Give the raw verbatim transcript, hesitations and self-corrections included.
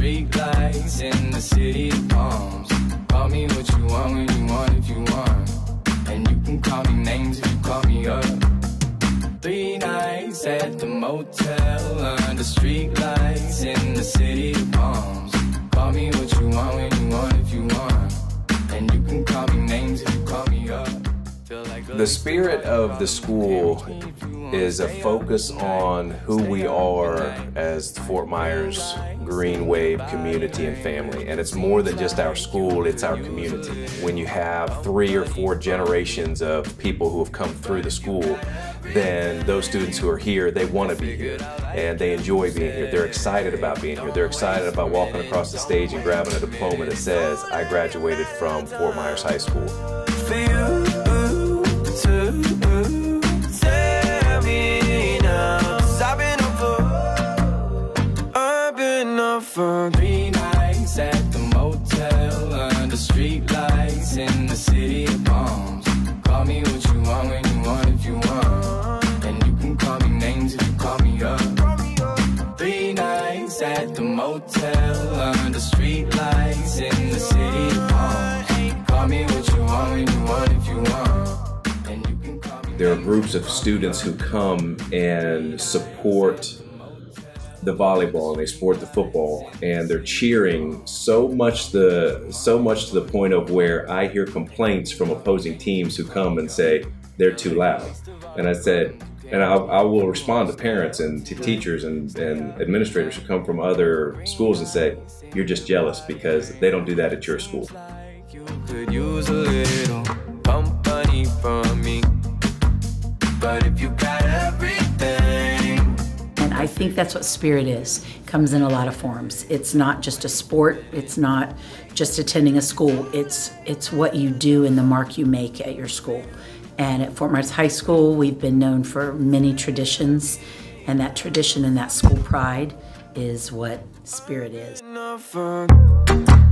street lights in the city of palms. Call me what you want when you want if you want. And you can call me names if you call me up. Three nights at the motel under street lights in the city of palms. Call me what you want when you want if you want. And you can call me names if you call me up. The spirit of the school is a focus on who we are as the Fort Myers Green Wave community and family. And it's more than just our school, it's our community. When you have three or four generations of people who have come through the school, then those students who are here, they want to be here and they enjoy being here. They're excited about being here. They're excited about walking across the stage and grabbing a diploma that says, I graduated from Fort Myers High School. For you to tell me now, 'cause I've been up for, I've been up for three nights at the motel under street lights in the city of palms. Call me what you want when you want if you want. And you can call me names if you call me up. Three nights at the motel under street lights in the city of palms. Call me what you want when you want if you want. There are groups of students who come and support the volleyball and they support the football, and they're cheering so much the so much to the point of where I hear complaints from opposing teams who come and say they're too loud. And I said, and I, I will respond to parents and to teachers and, and administrators who come from other schools and say, you're just jealous because they don't do that at your school. You could use a little company from me. But if you got everything. And I think that's what Spirit is. It comes in a lot of forms. It's not just a sport. It's not just attending a school. It's, it's what you do and the mark you make at your school. And at Fort Myers High School, we've been known for many traditions. And that tradition and that school pride is what Spirit is.